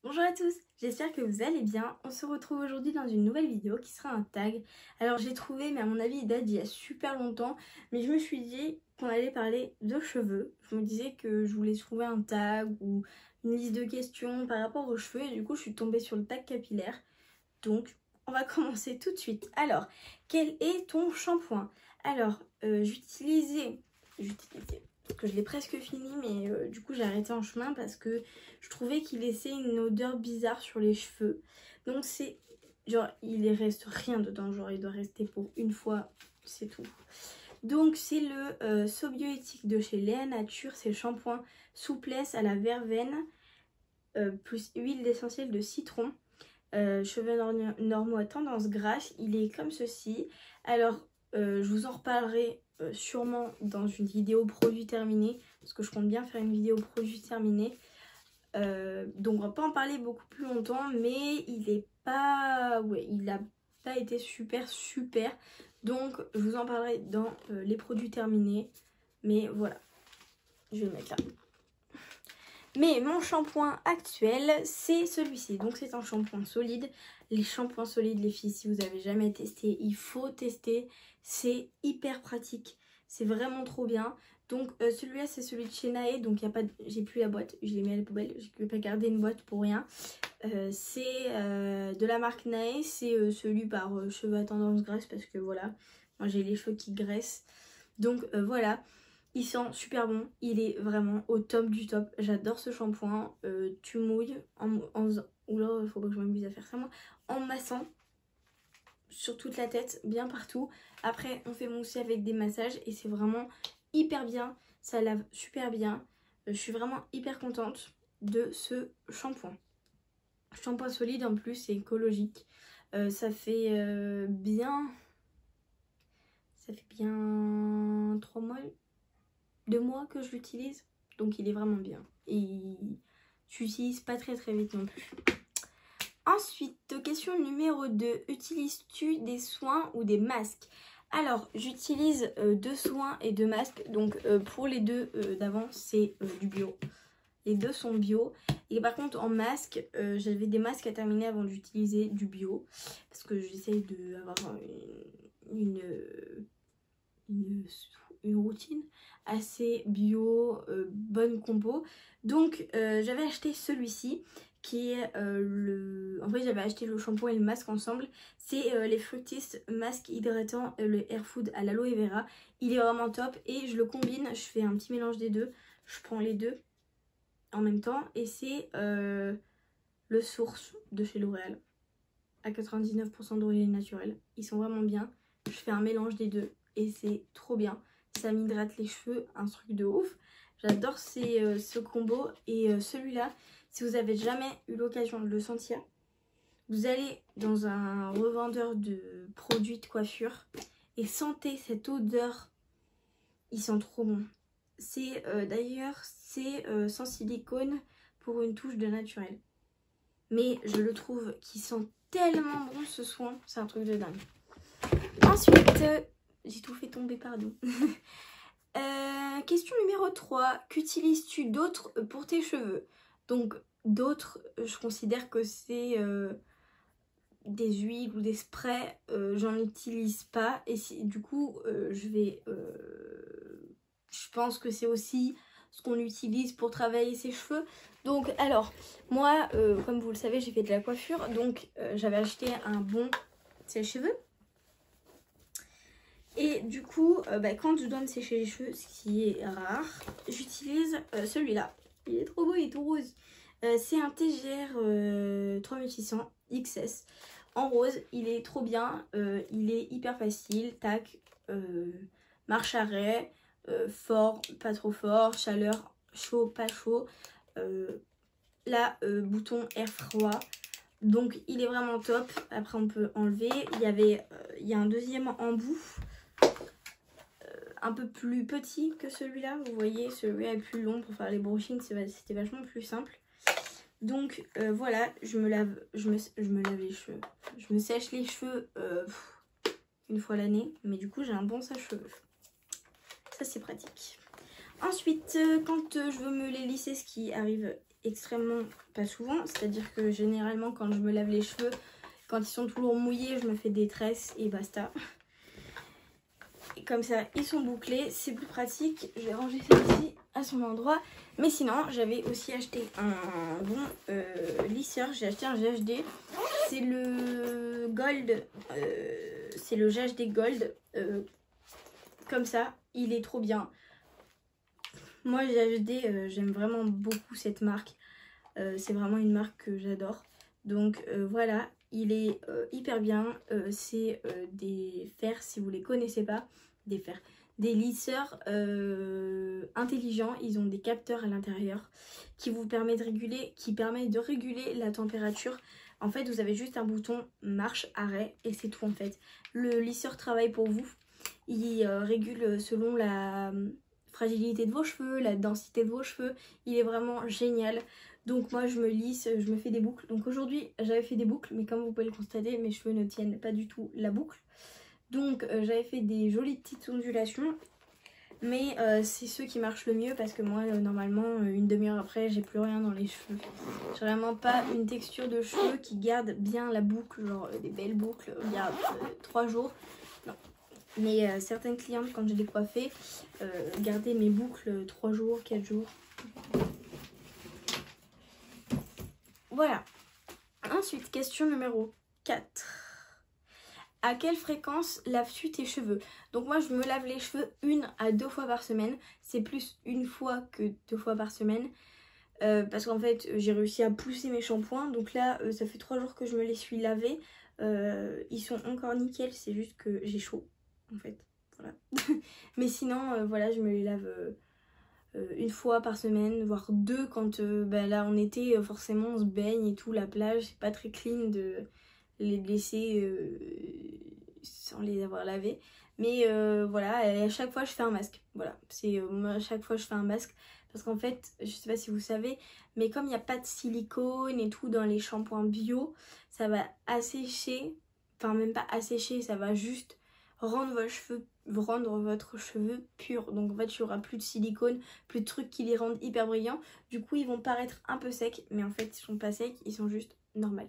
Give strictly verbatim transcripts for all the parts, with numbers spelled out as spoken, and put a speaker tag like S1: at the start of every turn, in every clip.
S1: Bonjour à tous, j'espère que vous allez bien. On se retrouve aujourd'hui dans une nouvelle vidéo qui sera un tag. Alors j'ai trouvé, mais à mon avis il date d'il y a super longtemps, mais je me suis dit qu'on allait parler de cheveux. Je me disais que je voulais trouver un tag ou une liste de questions par rapport aux cheveux et du coup je suis tombée sur le tag capillaire. Donc on va commencer tout de suite. Alors, quel est ton shampoing? Alors, euh, j'utilisais... j'utilisais... Parce que je l'ai presque fini, mais euh, du coup j'ai arrêté en chemin parce que je trouvais qu'il laissait une odeur bizarre sur les cheveux. Donc c'est genre il reste rien dedans, genre il doit rester pour une fois, c'est tout. Donc c'est le euh, Sobioéthique de chez Léa Nature, c'est le shampoing souplesse à la verveine euh, plus huile d'essentiel de citron. Euh, cheveux nor normaux à tendance grasse, il est comme ceci. Alors euh, je vous en reparlerai euh, sûrement dans une vidéo produit terminé, parce que je compte bien faire une vidéo produit terminé. Euh, donc on va pas en parler beaucoup plus longtemps, mais il est pas, ouais, il a pas été super super. Donc je vous en parlerai dans euh, les produits terminés. Mais voilà, je vais le mettre là. Mais mon shampoing actuel, c'est celui-ci. Donc c'est un shampoing solide. Les shampoings solides, les filles, si vous avez jamais testé, il faut tester. C'est hyper pratique. C'est vraiment trop bien. Donc euh, celui-là, c'est celui de chez Nae. Donc il y a pas, de... j'ai plus la boîte. Je l'ai mis à la poubelle. Je ne vais pas garder une boîte pour rien. Euh, c'est euh, de la marque Nae. C'est euh, celui par euh, cheveux à tendance grasse parce que voilà, moi j'ai les cheveux qui graissent. Donc euh, voilà. Il sent super bon, il est vraiment au top du top. J'adore ce shampoing. Euh, tu mouilles en, en oula, il faut pas que je m'amuse à faire ça moi. En massant sur toute la tête, bien partout. Après, on fait mousser avec des massages et c'est vraiment hyper bien. Ça lave super bien. Euh, je suis vraiment hyper contente de ce shampoing. Shampoing solide en plus, c'est écologique. Euh, ça fait euh, bien... Ça fait bien trois mois... deux mois que je l'utilise, donc il est vraiment bien et je l'utilise pas très très vite non plus. Ensuite, question numéro deux, utilises-tu des soins ou des masques? Alors j'utilise euh, deux soins et deux masques, donc euh, pour les deux euh, d'avant c'est euh, du bio, les deux sont bio. Et par contre en masque, euh, j'avais des masques à terminer avant d'utiliser du bio parce que j'essaye d'avoir une, une, une une routine assez bio, euh, bonne compo. Donc euh, j'avais acheté celui-ci qui est euh, le... En fait j'avais acheté le shampoing et le masque ensemble. C'est euh, les Fructis masque hydratant, euh, le Air Food à l'aloe vera. Il est vraiment top et je le combine, je fais un petit mélange des deux. Je prends les deux en même temps et c'est euh, le Source de chez L'Oréal à quatre-vingt-dix-neuf pour cent d'origine naturelle. Ils sont vraiment bien. Je fais un mélange des deux et c'est trop bien. Ça m'hydrate les cheveux, un truc de ouf. J'adore euh, ce combo. Et euh, celui-là, si vous avez jamais eu l'occasion de le sentir, vous allez dans un revendeur de produits de coiffure et sentez cette odeur. Ils sont trop bons. C'est euh, d'ailleurs, c'est euh, sans silicone pour une touche de naturel. Mais je le trouve qui sent tellement bon ce soin. C'est un truc de dingue. Ensuite... Euh, j'ai tout fait tomber, pardon. euh, question numéro trois. Qu'utilises-tu d'autre pour tes cheveux? Donc, d'autres, je considère que c'est euh, des huiles ou des sprays. Euh, J'en utilise pas. Et si, du coup, euh, je vais... Euh, je pense que c'est aussi ce qu'on utilise pour travailler ses cheveux. Donc, alors, moi, euh, comme vous le savez, j'ai fait de la coiffure. Donc, euh, j'avais acheté un bon sèche-cheveux. Et du coup, euh, bah, quand je dois me sécher les cheveux, ce qui est rare, j'utilise euh, celui-là. Il est trop beau, il est tout rose. Euh, c'est un T G R euh, trois mille six cents X S en rose. Il est trop bien. Euh, il est hyper facile. Tac. Euh, marche arrêt. Euh, fort, pas trop fort. Chaleur, chaud, pas chaud. Euh, là, euh, bouton air froid. Donc il est vraiment top. Après on peut enlever. Il y avait, euh, il y a un deuxième embout. Un peu plus petit que celui-là, vous voyez, celui-là est plus long pour faire les brushings, c'était vachement plus simple. Donc euh, voilà, je me lave, je me, je me lave les cheveux, je me sèche les cheveux euh, une fois l'année, mais du coup j'ai un bon sèche-cheveux. Ça c'est pratique. Ensuite, euh, quand euh, je veux me les lisser, ce qui arrive extrêmement pas souvent. C'est-à-dire que généralement quand je me lave les cheveux, quand ils sont toujours mouillés, je me fais des tresses et basta. Et comme ça, ils sont bouclés, c'est plus pratique. Je vais ranger celle-ci à son endroit. Mais sinon, j'avais aussi acheté un bon euh, lisseur. J'ai acheté un G H D. C'est le Gold. Euh, c'est le G H D Gold. Euh, comme ça, il est trop bien. Moi, G H D, euh, j'aime vraiment beaucoup cette marque. Euh, c'est vraiment une marque que j'adore. Donc euh, voilà, il est euh, hyper bien. Euh, c'est euh, des fers, si vous les connaissez pas, des fers. Des lisseurs euh, intelligents, ils ont des capteurs à l'intérieur qui vous permettent de réguler, qui permettent de réguler la température. En fait, vous avez juste un bouton marche, arrêt et c'est tout en fait. Le lisseur travaille pour vous. Il euh, régule selon la fragilité de vos cheveux, la densité de vos cheveux. Il est vraiment génial. Donc moi je me lisse, je me fais des boucles. Donc aujourd'hui j'avais fait des boucles, mais comme vous pouvez le constater, mes cheveux ne tiennent pas du tout la boucle. Donc euh, j'avais fait des jolies petites ondulations. Mais euh, c'est ceux qui marchent le mieux parce que moi euh, normalement euh, une demi-heure après j'ai plus rien dans les cheveux. J'ai vraiment pas une texture de cheveux qui garde bien la boucle, genre euh, des belles boucles, garde euh, trois jours. Non. Mais euh, certaines clientes quand je les coiffais euh, gardaient mes boucles trois jours, quatre jours. Voilà. Ensuite, question numéro quatre. À quelle fréquence laves-tu tes cheveux? Donc moi, je me lave les cheveux une à deux fois par semaine. C'est plus une fois que deux fois par semaine. Euh, parce qu'en fait, j'ai réussi à pousser mes shampoings. Donc là, euh, ça fait trois jours que je me les suis lavés. Euh, ils sont encore nickel. C'est juste que j'ai chaud, en fait. Voilà. Mais sinon, euh, voilà, je me les lave... Euh, Euh, une fois par semaine, voire deux quand euh, bah, là en été euh, forcément on se baigne et tout, la plage c'est pas très clean de les laisser euh, sans les avoir lavés, mais euh, voilà, et à chaque fois je fais un masque, voilà, c'est euh, moi à chaque fois je fais un masque parce qu'en fait je sais pas si vous savez, mais comme il n'y a pas de silicone et tout dans les shampoings bio, ça va assécher, enfin même pas assécher, ça va juste rendre vos cheveux rendre votre cheveu pur. Donc en fait il n'y aura plus de silicone, plus de trucs qui les rendent hyper brillants. Du coup ils vont paraître un peu secs, mais en fait ils sont pas secs, ils sont juste normaux.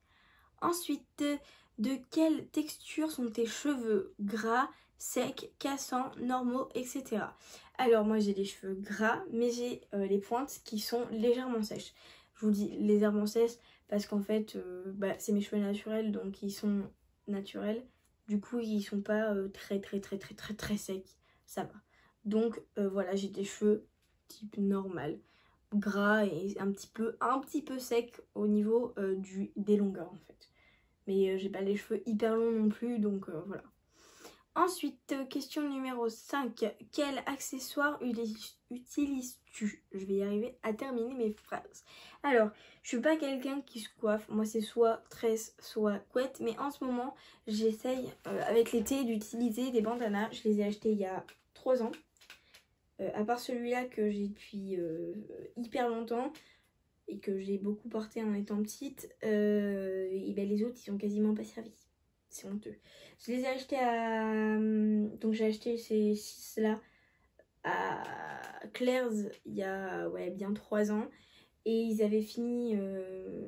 S1: Ensuite, de quelle texture sont tes cheveux? Gras, secs, cassants, normaux, et cetera. Alors moi j'ai des cheveux gras, mais j'ai euh, les pointes qui sont légèrement sèches. Je vous dis légèrement sèches parce qu'en fait euh, bah, c'est mes cheveux naturels, donc ils sont naturels. Du coup, ils sont pas euh, très très très très très très secs. Ça va. Donc euh, voilà, j'ai des cheveux type normal, gras et un petit peu un petit peu secs au niveau euh, du, des longueurs en fait. Mais euh, j'ai pas les cheveux hyper longs non plus, donc euh, voilà. Ensuite, euh, question numéro cinq. Quel accessoire utilises-tu? Je vais y arriver à terminer mes phrases. Alors, je suis pas quelqu'un qui se coiffe. Moi, c'est soit tresse, soit couette. Mais en ce moment, j'essaye, euh, avec l'été, d'utiliser des bandanas. Je les ai achetés il y a trois ans. Euh, à part celui-là que j'ai depuis euh, hyper longtemps et que j'ai beaucoup porté en étant petite, euh, et ben les autres, ils sont quasiment pas servis. C'est honteux. Je les ai achetés à... Donc j'ai acheté ces six là à Claire's il y a ouais, bien trois ans. Et ils avaient fini euh,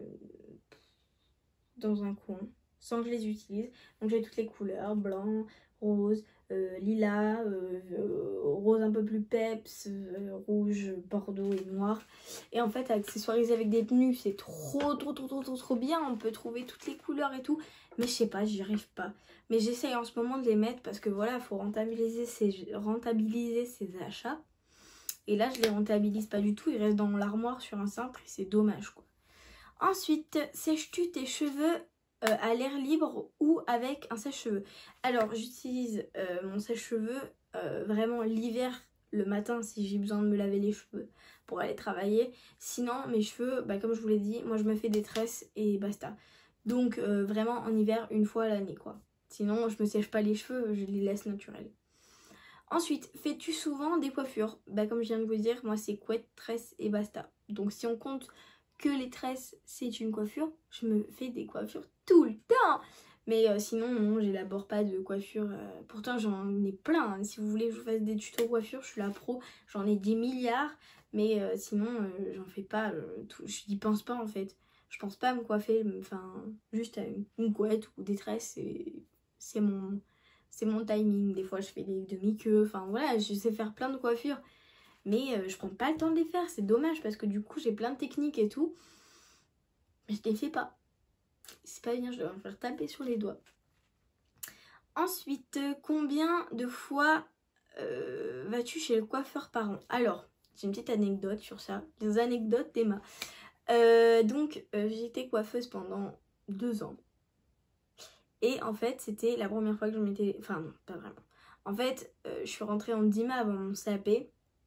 S1: dans un coin sans que je les utilise. Donc j'ai toutes les couleurs, blanc, rose, euh, lilas, euh, euh, rose un peu plus peps, euh, rouge, bordeaux et noir. Et en fait accessoiriser avec des tenues c'est trop trop trop trop trop trop bien. On peut trouver toutes les couleurs et tout. Mais je sais pas, j'y arrive pas. Mais j'essaye en ce moment de les mettre parce que voilà, il faut rentabiliser ses, rentabiliser ses achats. Et là, je les rentabilise pas du tout. Ils restent dans l'armoire sur un cintre et c'est dommage, quoi. Ensuite, sèches-tu tes cheveux euh, à l'air libre ou avec un sèche-cheveux? Alors, j'utilise euh, mon sèche-cheveux euh, vraiment l'hiver, le matin, si j'ai besoin de me laver les cheveux pour aller travailler. Sinon, mes cheveux, bah, comme je vous l'ai dit, moi je me fais des tresses et basta. Donc euh, vraiment en hiver une fois à l'année quoi. Sinon je me sèche pas les cheveux, je les laisse naturels. Ensuite, fais-tu souvent des coiffures? Bah comme je viens de vous dire, moi c'est couette, tresse et basta. Donc si on compte que les tresses c'est une coiffure, je me fais des coiffures tout le temps. Mais euh, sinon non, j'élabore pas de coiffure. Euh, pourtant j'en ai plein. Hein. Si vous voulez que je vous fasse des tutos coiffure, je suis la pro. J'en ai des milliards. Mais euh, sinon, euh, j'en fais pas, euh, tout, je n'y pense pas en fait. Je pense pas à me coiffer, enfin, juste à une, une couette ou des tresses, c'est mon, c'est mon timing. Des fois, je fais des demi-queues, enfin voilà, je sais faire plein de coiffures. Mais euh, je prends pas le temps de les faire, c'est dommage parce que du coup, j'ai plein de techniques et tout. Mais je les fais pas. C'est pas bien, je dois me faire taper sur les doigts. Ensuite, combien de fois euh, vas-tu chez le coiffeur par an? Alors, j'ai une petite anecdote sur ça. Les anecdotes d'Emma. Euh, donc, euh, j'ai été coiffeuse pendant deux ans. Et en fait, c'était la première fois que je m'étais... Enfin, non, pas vraiment. En fait, euh, je suis rentrée en D I M A avant mon C A P.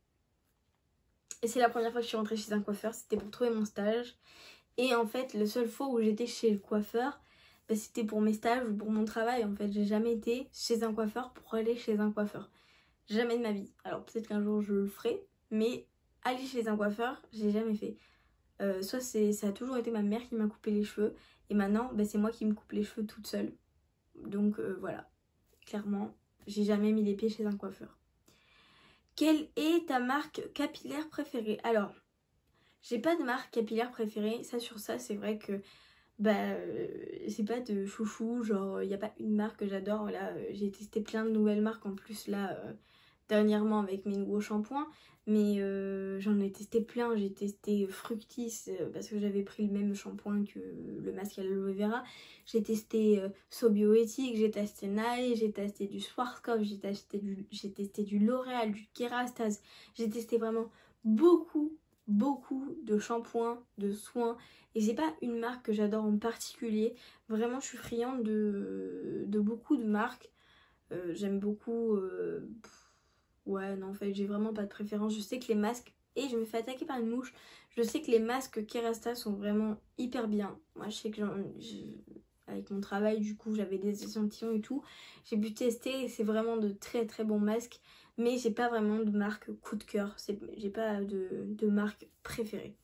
S1: Et c'est la première fois que je suis rentrée chez un coiffeur. C'était pour trouver mon stage. Et en fait, la seule fois où j'étais chez le coiffeur, bah, c'était pour mes stages ou pour mon travail. En fait, j'ai jamais été chez un coiffeur pour aller chez un coiffeur. Jamais de ma vie. Alors peut-être qu'un jour je le ferai. Mais aller chez un coiffeur, j'ai jamais fait. Euh, soit c'est, ça a toujours été ma mère qui m'a coupé les cheveux. Et maintenant, bah, c'est moi qui me coupe les cheveux toute seule. Donc euh, voilà. Clairement, j'ai jamais mis les pieds chez un coiffeur. Quelle est ta marque capillaire préférée? Alors, j'ai pas de marque capillaire préférée. Ça sur ça, c'est vrai que bah euh, c'est pas de chouchou. Genre, il n'y a pas une marque que j'adore. Voilà, euh, j'ai testé plein de nouvelles marques en plus là euh, dernièrement avec mes nouveaux shampoings. Mais euh, j'en ai testé plein. J'ai testé Fructis euh, parce que j'avais pris le même shampoing que le masque à l'aloe vera. J'ai testé euh, Sobioéthique, j'ai testé Nae, j'ai testé du Schwarzkopf, j'ai testé du, j'ai testé du L'Oréal, du Kerastase. J'ai testé vraiment beaucoup, beaucoup de shampoings, de soins. Et c'est pas une marque que j'adore en particulier. Vraiment, je suis friande de, de beaucoup de marques. Euh, J'aime beaucoup... Euh, Ouais, non, en fait, j'ai vraiment pas de préférence. Je sais que les masques... Et je me fais attaquer par une mouche. Je sais que les masques Kerastase sont vraiment hyper bien. Moi, je sais que j'en... Avec mon travail, du coup, j'avais des échantillons et tout. J'ai pu tester et c'est vraiment de très très bons masques. Mais j'ai pas vraiment de marque coup de cœur. J'ai pas de, de marque préférée.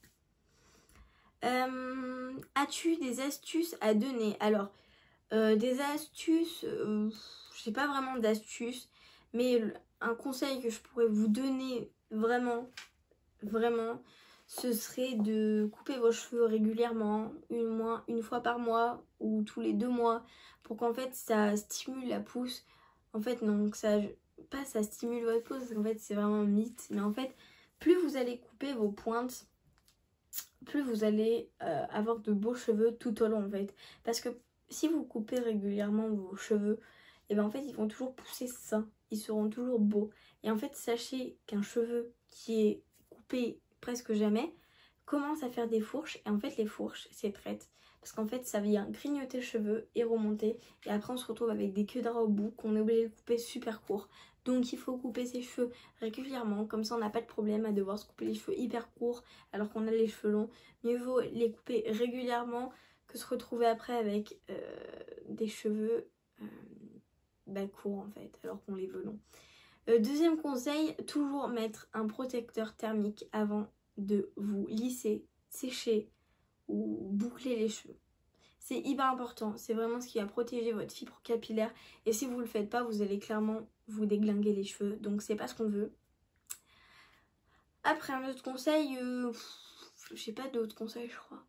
S1: Euh, As-tu des astuces à donner? Alors, euh, des astuces... Euh, j'ai pas vraiment d'astuces. Mais un conseil que je pourrais vous donner vraiment, vraiment, ce serait de couper vos cheveux régulièrement, une, mois, une fois par mois ou tous les deux mois, pour qu'en fait ça stimule la pousse. En fait non, que ça, pas ça stimule votre pousse, parce qu'en fait c'est vraiment un mythe, mais en fait plus vous allez couper vos pointes, plus vous allez euh, avoir de beaux cheveux tout au long en fait. Parce que si vous coupez régulièrement vos cheveux, et bien en fait ils vont toujours pousser sains, ils seront toujours beaux. Et en fait sachez qu'un cheveu qui est coupé presque jamais commence à faire des fourches, et en fait les fourches c'est traite. Parce qu'en fait ça vient grignoter le cheveu et remonter, et après on se retrouve avec des queues de rat au bout qu'on est obligé de couper super court. Donc il faut couper ses cheveux régulièrement, comme ça on n'a pas de problème à devoir se couper les cheveux hyper courts alors qu'on a les cheveux longs. Mieux vaut les couper régulièrement que se retrouver après avec euh, des cheveux euh, bah, courts en fait, alors qu'on les veut longs. Euh, deuxième conseil, toujours mettre un protecteur thermique avant de vous lisser, sécher ou boucler les cheveux. C'est hyper important, c'est vraiment ce qui va protéger votre fibre capillaire, et si vous ne le faites pas, vous allez clairement vous déglinguer les cheveux, donc c'est pas ce qu'on veut. Après, un autre conseil, euh, j'ai pas d'autres conseils je crois.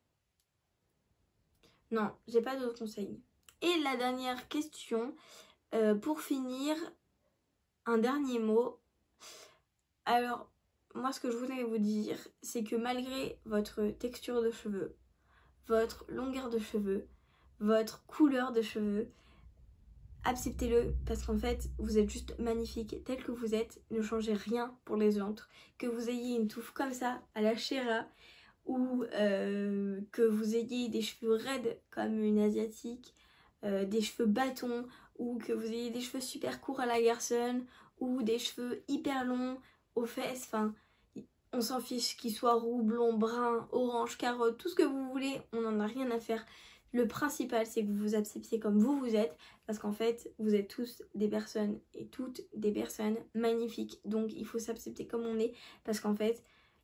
S1: Non, j'ai pas d'autres conseils. Et la dernière question, euh, pour finir, un dernier mot. Alors, moi ce que je voulais vous dire, c'est que malgré votre texture de cheveux, votre longueur de cheveux, votre couleur de cheveux, acceptez-le, parce qu'en fait vous êtes juste magnifique tel que vous êtes. Ne changez rien pour les autres. Que vous ayez une touffe comme ça à la Shera, ou euh, que vous ayez des cheveux raides comme une asiatique, euh, des cheveux bâtons, ou que vous ayez des cheveux super courts à la garçonne, ou des cheveux hyper longs aux fesses, enfin on s'en fiche qu'ils soient roux, blond, brun, orange, carotte, tout ce que vous voulez, on n'en a rien à faire. Le principal, c'est que vous vous acceptiez comme vous vous êtes, parce qu'en fait, vous êtes tous des personnes, et toutes des personnes magnifiques. Donc, il faut s'accepter comme on est, parce qu'en fait,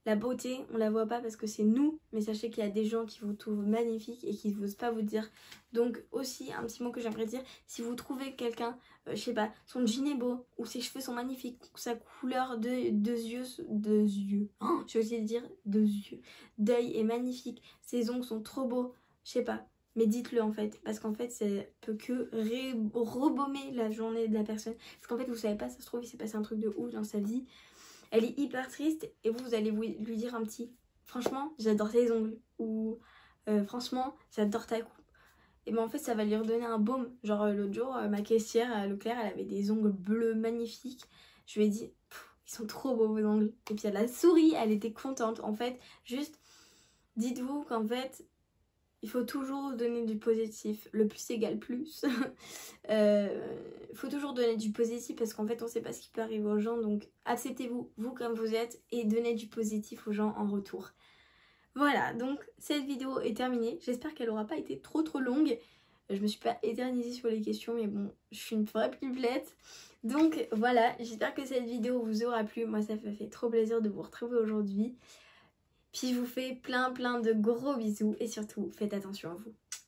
S1: La beauté, on la voit pas parce que c'est nous, mais sachez qu'il y a des gens qui vous trouvent magnifique et qui n'osent pas vous dire. Donc aussi, un petit mot que j'aimerais dire, si vous trouvez quelqu'un, euh, je sais pas, son jean est beau, ou ses cheveux sont magnifiques, ou sa couleur de deux yeux, deux yeux, oh, j'ai osé dire deux yeux, d'œil est magnifique, ses ongles sont trop beaux, je sais pas. Mais dites-le en fait, parce qu'en fait ça peut que ré- rebaumer la journée de la personne. Parce qu'en fait vous savez pas, ça se trouve il s'est passé un truc de ouf dans sa vie. Elle est hyper triste et vous, vous allez vous, lui dire un petit franchement j'adore tes ongles ou euh, franchement j'adore ta coupe. Et ben en fait ça va lui redonner un baume. Genre euh, l'autre jour euh, ma caissière à Leclerc elle avait des ongles bleus magnifiques. Je lui ai dit ils sont trop beaux vos ongles. Et puis elle a souri, elle était contente. En fait juste dites-vous qu'en fait il faut toujours donner du positif, le plus égale plus. Il euh, faut toujours donner du positif parce qu'en fait on sait pas ce qui peut arriver aux gens. Donc acceptez-vous, vous comme vous êtes et donnez du positif aux gens en retour. Voilà, donc cette vidéo est terminée. J'espère qu'elle aura pas été trop trop longue. Je me suis pas éternisée sur les questions mais bon, je suis une vraie pipelette. Donc voilà, j'espère que cette vidéo vous aura plu. Moi ça m'a fait trop plaisir de vous retrouver aujourd'hui. Puis je vous fais plein plein de gros bisous et surtout faites attention à vous.